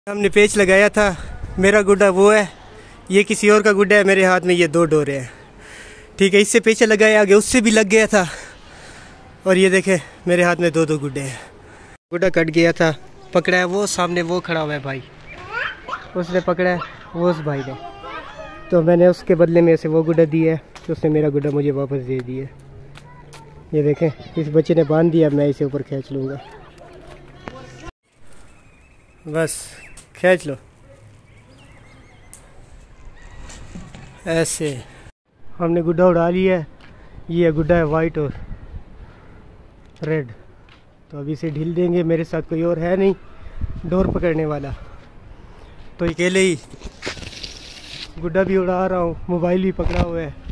हमने पेच लगाया था, मेरा गुड्डा वो है, ये किसी और का गुड्डा है। मेरे हाथ में ये 2 डोरे हैं, ठीक है। इससे पेचा लगाया आगे, उससे भी लग गया था। और ये देखे मेरे हाथ में 2 गुड्डे हैं। गुड्डा कट गया था, पकड़ा है वो सामने, वो खड़ा हुआ है भाई, उसने पकड़ा है वो उस भाई ने। तो मैंने उसके बदले में उसे वो गुड्डा दिया है, तो उसने मेरा गुड्डा मुझे वापस दे दिया। ये देखें, इस बच्चे ने बांध दिया, मैं इसे ऊपर खींच लूँगा, बस खींच लो ऐसे। हमने गुड्डा उड़ा लिया है। ये गुड्डा है वाइट और रेड। तो अभी इसे ढील देंगे, मेरे साथ कोई और है नहीं डोर पकड़ने वाला, तो अकेले ही गुड्डा भी उड़ा रहा हूँ, मोबाइल भी पकड़ा हुआ है।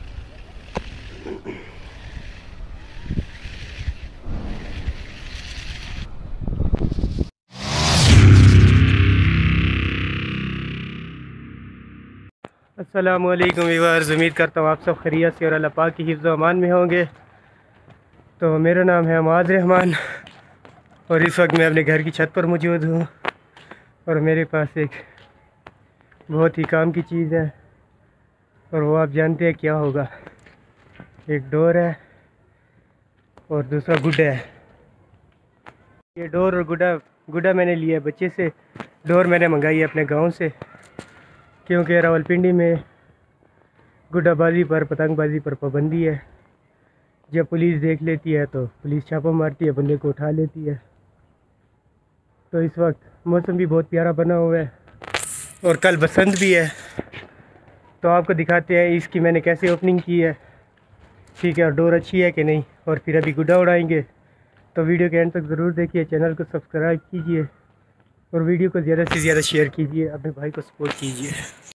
अस्सलामुअलैकुम व्यूअर्स, उम्मीद करता हूँ आप सब खैरियत से और अल्लाह पाक की हिफ्ज़ व अमान में होंगे। तो मेरा नाम है अमाद रहमान और इस वक्त मैं अपने घर की छत पर मौजूद हूँ और मेरे पास एक बहुत ही काम की चीज़ है और वो आप जानते हैं क्या होगा। एक डोर है और दूसरा गुड्डा है। ये डोर और गुड्डा मैंने लिया है बच्चे से। डोर मैंने मंगाई है अपने गांव से, क्योंकि रावलपिंडी में गुड्डाबाजी पर, पतंगबाजी पर पाबंदी है। जब पुलिस देख लेती है तो पुलिस छापा मारती है, बंदे को उठा लेती है। तो इस वक्त मौसम भी बहुत प्यारा बना हुआ है और कल बसंत भी है, तो आपको दिखाते हैं इसकी मैंने कैसे ओपनिंग की है, ठीक है, और डोर अच्छी है कि नहीं। और फिर अभी गुड्डा उड़ाएंगे, तो वीडियो के एंड तक ज़रूर देखिए। चैनल को सब्सक्राइब कीजिए और वीडियो को ज़्यादा से ज़्यादा शेयर कीजिए, अपने भाई को सपोर्ट कीजिए।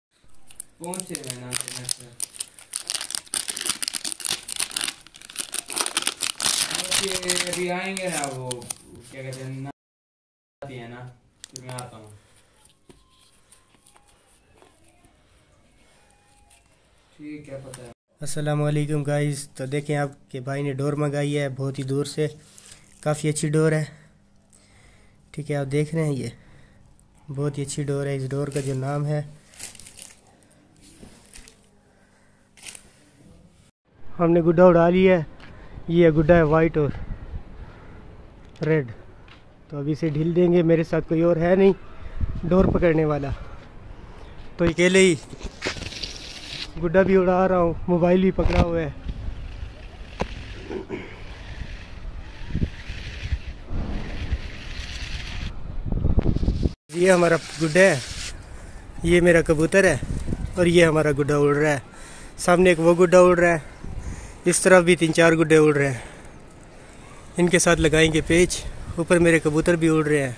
अभी आएंगे ना, वो क्या कहते हैं ना, फिर मैं आता हूँ, ठीक है, पता है। अस्सलाम वालेकुम गाइस। तो देखें आपके भाई ने डोर मंगाई है बहुत ही दूर से, काफ़ी अच्छी डोर है, ठीक है। आप देख रहे हैं ये बहुत ही अच्छी डोर है। इस डोर का जो नाम है, हमने गुड्डा उड़ा लिया है। ये गुड्डा है वाइट और रेड। तो अभी इसे ढील देंगे, मेरे साथ कोई और है नहीं डोर पकड़ने वाला, तो अकेले ही गुड्डा भी उड़ा रहा हूँ, मोबाइल भी पकड़ा हुआ है। ये हमारा गुड्डा है, ये मेरा कबूतर है और ये हमारा गुड्डा उड़ रहा है। सामने एक वो गुड्डा उड़ रहा है, इस तरफ भी 3-4 गुड्डे उड़ रहे हैं। इनके साथ लगाएंगे पेच। ऊपर मेरे कबूतर भी उड़ रहे हैं।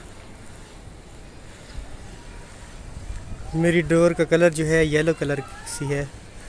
मेरी डोर का कलर जो है येलो कलर सी है।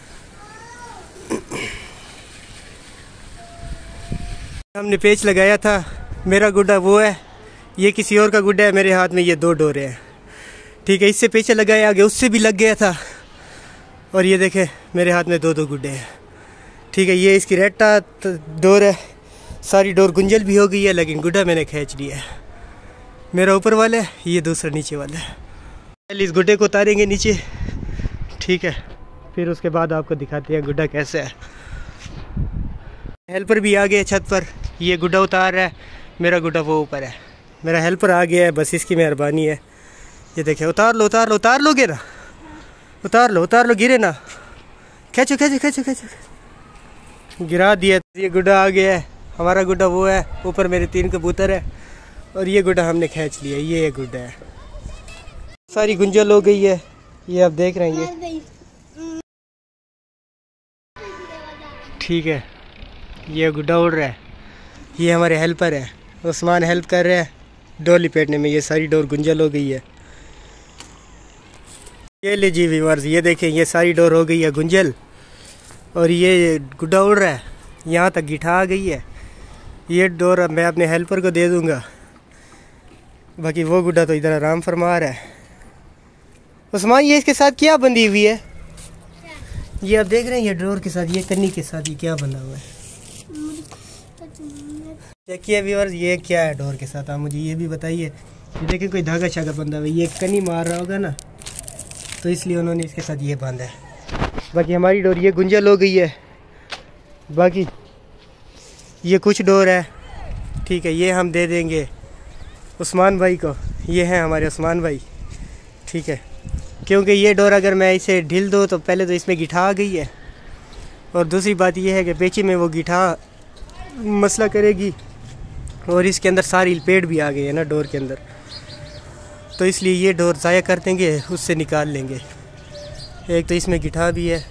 हमने पेच लगाया था, मेरा गुड्डा वो है, ये किसी और का गुड्डा है। मेरे हाथ में ये 2 डोरे हैं, ठीक है। इससे पेचा लगाया आगे, उससे भी लग गया था। और ये देखे मेरे हाथ में 2 गुड्डे हैं, ठीक है। ये इसकी रेड डोर है, सारी डोर गुंजल भी हो गई है, लेकिन गुड्डा मैंने खींच लिया है। मेरा ऊपर वाला है, ये दूसरा नीचे वाला है। पहले इस गुड्डे को उतारेंगे नीचे, ठीक है, फिर उसके बाद आपको दिखाते हैं गुड्डा कैसा है। हेल्पर भी आ गया छत पर, ये गुड्डा उतार रहा है, मेरा गुड्डा वो ऊपर है। मेरा हेल्पर आ गया है, बस इसकी मेहरबानी है। ये देखिए, उतार लो उतार लो, उतार लोगे ना, उतार लो, गिरे ना, खींचो खींचो खींचो खींचो, गिरा दिया। ये गुड्डा आ गया है, हमारा गुड्डा वो है, ऊपर मेरे 3 कबूतर है और ये गुड्डा हमने खींच लिया। ये गुड्डा है, सारी गुंजल हो गई है, ये आप देख रहे हैं ये, ठीक है। ये गुड्डा उड़ रहा है, ये हमारे हेल्पर है, उस्मान हेल्प कर रहे हैं डोर लिपेटने में। ये सारी डोर गुंजल हो गई है। ये ले जी व्यूअर्स, ये देखें, ये सारी डोर हो गई है गुंजल और ये गुड्डा उड़ रहा है, यहाँ तक गिठा आ गई है। ये डोर अब मैं अपने हेल्पर को दे दूँगा, बाकी वो गुड्डा तो इधर आराम फरमा रहा है। उस्मान, ये इसके साथ क्या बंधी हुई है? ये आप देख रहे हैं, ये डोर के साथ, ये कन्नी के साथ ये क्या बंधा हुआ है? देखिए व्यूअर्स, ये क्या है डोर के साथ, आप मुझे ये भी बताइए। ये देखिए कोई धागा शागा बंधा हुआ है, ये कनी मार रहा होगा ना, तो इसलिए उन्होंने इसके साथ ये बांधा है। बाकी हमारी डोर ये गुंजल हो गई है। बाकी ये कुछ डोर है, ठीक है, ये हम दे देंगे उस्मान भाई को। ये हैं हमारे उस्मान भाई, ठीक है, क्योंकि ये डोर अगर मैं इसे ढील दूँ तो पहले तो इसमें गिठा आ गई है, और दूसरी बात ये है कि पेची में वो गिठा मसला करेगी, और इसके अंदर सारी लपेट भी आ गई है ना डोर के अंदर, तो इसलिए ये डोर ज़ाया कर देंगे, उससे निकाल लेंगे। एक तो इसमें गिठा भी है,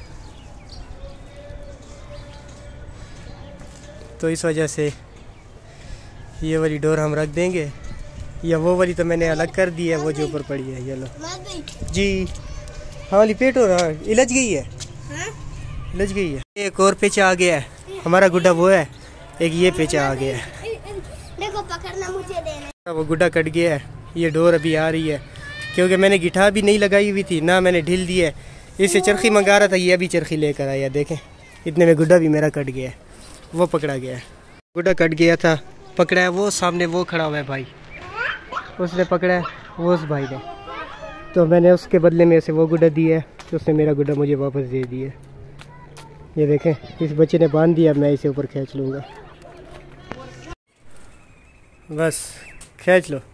तो इस वजह से ये वाली डोर हम रख देंगे, या वो वाली तो मैंने अलग कर दी है, वो जो ऊपर पड़ी है। ये लो जी, हाँ लिपेट हो रहा है, इलझ गई है, इलझ गई है। एक और पेचा आ गया है, हमारा गुड्डा वो है, एक ये पेचा आ गया है, देखो पकड़ना मुझे देना। वो गुड्डा कट गया है। ये डोर अभी आ रही है, क्योंकि मैंने गिठा भी नहीं लगाई हुई थी ना, मैंने ढील दी है। इससे चरखी मंगा रहा था, ये अभी चरखी लेकर आया, देखें इतने में गुड्डा भी मेरा कट गया है, वो पकड़ा गया है। गुड्डा कट गया था, पकड़ा है वो सामने, वो खड़ा हुआ है भाई, उसने पकड़ा है वो उस भाई ने, तो मैंने उसके बदले में उसे वो गुड्डा दिया है, तो उसने मेरा गुड्डा मुझे वापस दे दिया। ये देखें इस बच्चे ने बांध दिया, मैं इसे ऊपर खींच लूँगा, बस खींच लो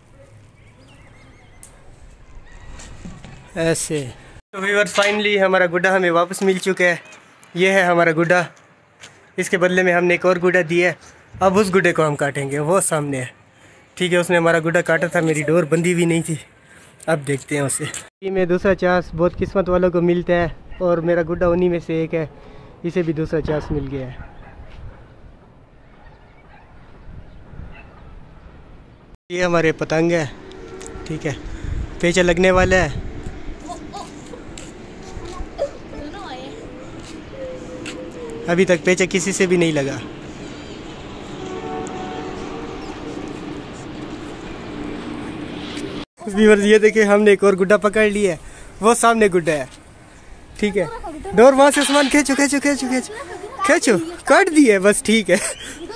ऐसे। तो व्यूअर्स फाइनली हमारा गुड्डा हमें वापस मिल चुका है। ये है हमारा गुड्डा, इसके बदले में हमने एक और गुड्डा दिया है। अब उस गुड्डे को हम काटेंगे, वो सामने है, ठीक है। उसने हमारा गुड्डा काटा था, मेरी डोर बंधी हुई नहीं थी, अब देखते हैं उसे। ये में दूसरा चांस बहुत किस्मत वालों को मिलता है, और मेरा गुड्डा उन्हीं में से एक है, इसे भी दूसरा चांस मिल गया है। ये हमारे पतंग है, ठीक है, पेचा लगने वाला है। अभी तक पेचा किसी से भी नहीं लगा। व्यूअर्स ये देखिए हमने एक और गुड्डा पकड़ लिया है, वो सामने गुड्डा है, ठीक है। डोर वहां से सामान खींचो खींचो खींचो खींचो खींचो, काट दिए बस, ठीक है।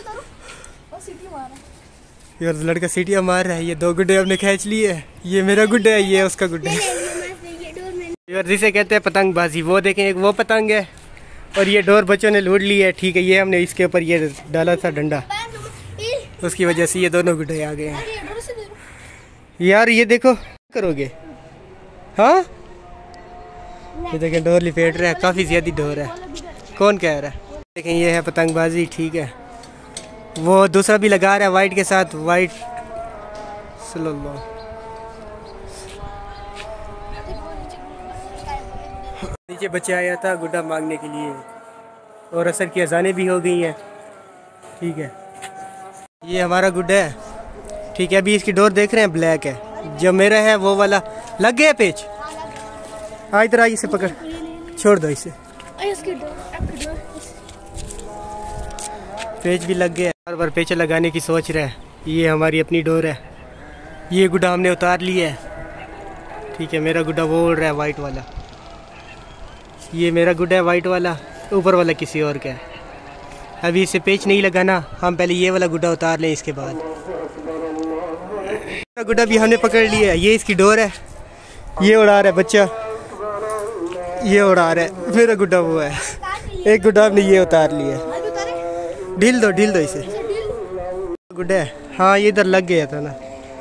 यार लड़का सीटियाँ मार रहा है। ये दो गुड्डे हमने खींच लिए है, ये मेरा गुड्डा है, ये उसका गुड्डा है। यार जिसे कहते हैं पतंगबाजी, वो देखें एक वो पतंग है, और ये डोर बच्चों ने लूट ली है, ठीक है। ये हमने इसके ऊपर ये डाला था डंडा, उसकी वजह से ये दोनों गुड्डे आ गए हैं। यार ये देखो करोगे, हाँ ये देखें डोर लिपेट रहा है, काफ़ी ज़्यादा डोर है, कौन कह रहा है। देखें ये है पतंगबाजी, ठीक है। वो दूसरा भी लगा रहा है वाइट के साथ, वाइट सल्लल्लाहु। नीचे बच्चा आया था गुड्डा मांगने के लिए, और असर की अजानें भी हो गई हैं, ठीक है। ये हमारा गुड्डा है, ठीक है। अभी इसकी डोर देख रहे हैं, ब्लैक है। जो मेरा है वो वाला लग गया पेच। हाँ इधर आइए, इसे पकड़, छोड़ दो इसे, पेच भी लग गया। बार बार पेच लगाने की सोच रहा है। ये हमारी अपनी डोर है, ये गुड्डा हमने उतार लिया है, ठीक है। मेरा गुड्डा वो उड़ रहा है वाइट वाला, ये मेरा गुड्डा है वाइट वाला, ऊपर वाला किसी और का है। अभी इसे पेच नहीं लगाना, हम पहले ये वाला गुड्डा उतार लें, इसके बाद गुड्डा भी हमने पकड़ लिया है। ये इसकी डोर है, ये उड़ा रहा है बच्चा, ये उड़ा रहा है। मेरा गुड्डा वो है, एक गुड्डा हमने ये उतार लिया है। ढील दो इसे, गुड्डा है। हाँ ये इधर लग गया था ना,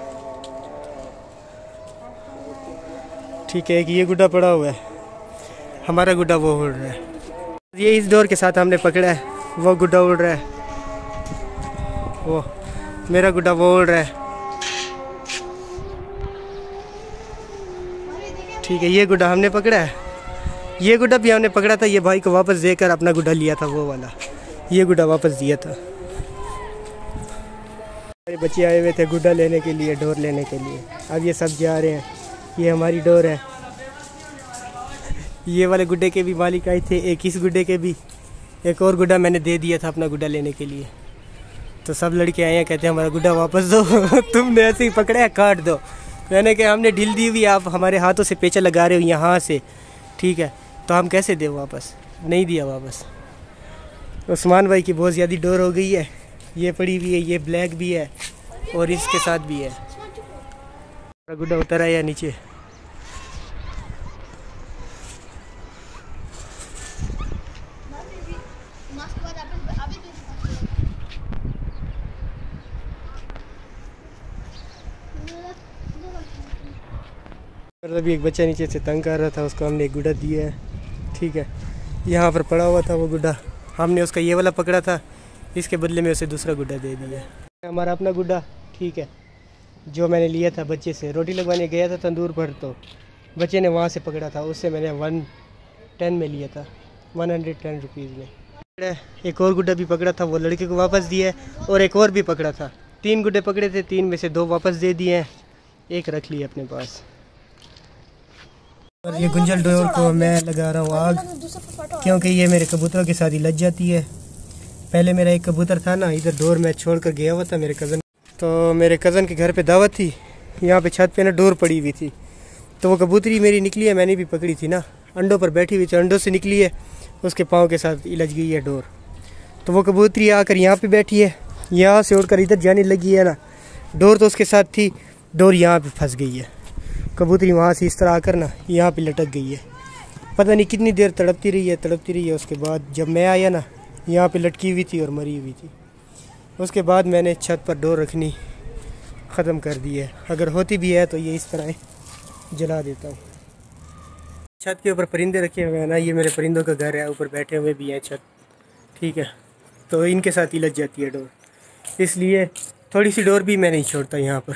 ठीक है। एक ये गुड्डा पड़ा हुआ है, हमारा गुड्डा वो उड़ रहा है। ये इस डोर के साथ हमने पकड़ा है, वो गुड्डा उड़ रहा है, वो मेरा गुड्डा वो उड़ रहा है, ठीक है। ये गुड्डा हमने पकड़ा है, ये गुड्डा भी हमने पकड़ा था, ये भाई को वापस देकर अपना गुड्डा लिया था, वो वाला ये गुड्डा वापस दिया था। मेरे बच्चे आए हुए थे गुड्डा लेने के लिए, डोर लेने के लिए। अब ये सब जा रहे हैं, ये हमारी डोर है। ये वाले गुड्डे के भी मालिक आए थे, एक इस गुड्डे के भी, एक और गुड्डा मैंने दे दिया था अपना गुड्डा लेने के लिए। तो सब लड़के आए हैं, कहते हैं हमारा गुड्डा वापस दो। तुमने ऐसे ही पकड़ा है, काट दो। मैंने कहा हमने ढील दी हुई, आप हमारे हाथों से पेचा लगा रहे हो यहाँ से, ठीक है, तो हम कैसे दें वापस। नहीं दिया वापस। उस्मान भाई की बहुत ज़्यादा डोर हो गई है, ये पड़ी हुई है, ये ब्लैक भी है और इसके साथ भी है। गुड्डा उतर आया नीचे। अभी एक बच्चा नीचे से तंग कर रहा था, उसको हमने एक गुड्डा दिया है। ठीक है, यहाँ पर पड़ा हुआ था वो गुड्डा, हमने उसका ये वाला पकड़ा था, इसके बदले में उसे दूसरा गुड्डा दे दिया। हमारा अपना गुड्डा, ठीक है, जो मैंने लिया था बच्चे से। रोटी लगवाने गया था तंदूर पर, तो बच्चे ने वहाँ से पकड़ा था, उससे मैंने 110 में लिया था, 110 रुपीज़ में। एक और गुड्डा भी पकड़ा था, वो लड़के को वापस दिया है, और एक और भी पकड़ा था। 3 गुड्डे पकड़े थे, 3 में से 2 वापस दे दिए हैं, एक रख लिया अपने पास। और ये गुंजल डोर को मैं लगा रहा हूँ आग, क्योंकि ये मेरे कबूतरों के साथ ही लग जाती है। पहले मेरा एक कबूतर था ना, इधर डोर में छोड़ कर गया हुआ था मेरे कज़न, तो मेरे कज़न के घर पे दावत थी, यहाँ पे छत पे ना डोर पड़ी हुई थी, तो वो कबूतरी मेरी निकली है, मैंने भी पकड़ी थी ना, अंडों पर बैठी हुई थी, अंडों से निकली है, उसके पाँव के साथ इलझ गई है डोर। तो वो कबूतरी आकर यहाँ पे बैठी है, यहाँ से उड़कर इधर जाने लगी है ना, डोर तो उसके साथ थी, डोर यहाँ पे फंस गई है। कबूतरी वहाँ से इस तरह आकर ना यहाँ पे लटक गई है, पता नहीं कितनी देर तड़पती रही है। उसके बाद जब मैं आया ना, यहाँ पे लटकी हुई थी और मरी हुई थी। उसके बाद मैंने छत पर डोर रखनी ख़त्म कर दी है, अगर होती भी है तो ये इस तरह जला देता हूँ। छत के ऊपर परिंदे रखे हुए हैं ना, ये मेरे परिंदों का घर है, ऊपर बैठे हुए भी हैं छत, ठीक है, तो इनके साथ ही लग जाती है डोर, इसलिए थोड़ी सी डोर भी मैं नहीं छोड़ता यहाँ पर,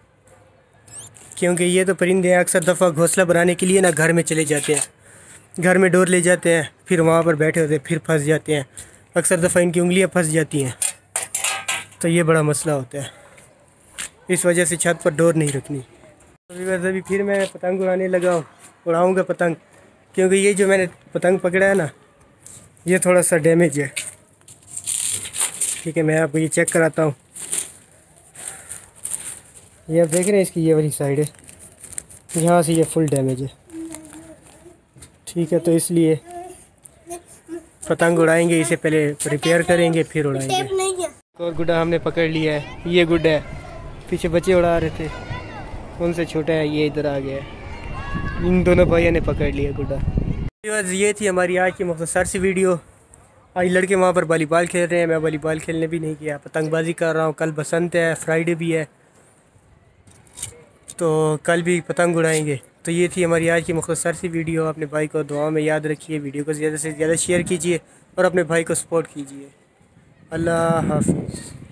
क्योंकि ये तो परिंदे अक्सर दफ़ा घोंसला बनाने के लिए ना घर में चले जाते हैं, घर में डोर ले जाते हैं, फिर वहाँ पर बैठे होते हैं, फिर फंस जाते हैं, अक्सर दफ़ा इनकी उंगलियाँ फंस जाती हैं, तो ये बड़ा मसला होता है, इस वजह से छत पर डोर नहीं रखनी। अभी फिर मैं पतंग उड़ाने लगा, उड़ाऊँगा पतंग, क्योंकि ये जो मैंने पतंग पकड़ा है ना, ये थोड़ा सा डैमेज है, ठीक है, मैं आपको ये चेक कराता हूँ। ये आप देख रहे हैं, इसकी ये वाली साइड है, यहाँ से ये फुल डैमेज है, ठीक है, तो इसलिए पतंग उड़ाएंगे, इसे पहले रिपेयर करेंगे फिर उड़ाएंगे। और गुड्डा हमने पकड़ लिया है, ये गुड्डा है, पीछे बच्चे उड़ा रहे थे, उनसे छोटा है, ये इधर आ गया है, इन दोनों भाइयों ने पकड़ लिया गुड्डा। ये थी हमारी आज की मुख्तसर सी वीडियो। आज लड़के वहाँ पर वॉलीबॉल खेल रहे हैं, मैं वॉलीबॉल खेलने भी नहीं गया, पतंगबाजी कर रहा हूँ। कल बसंत है, फ्राइडे भी है, तो कल भी पतंग उड़ाएंगे। तो ये थी हमारी आज की मुख्तसर सी वीडियो। अपने भाई को दुआ में याद रखिए, वीडियो को ज़्यादा से ज़्यादा शेयर कीजिए और अपने भाई को सपोर्ट कीजिए। अल्लाह हाफ़िज़।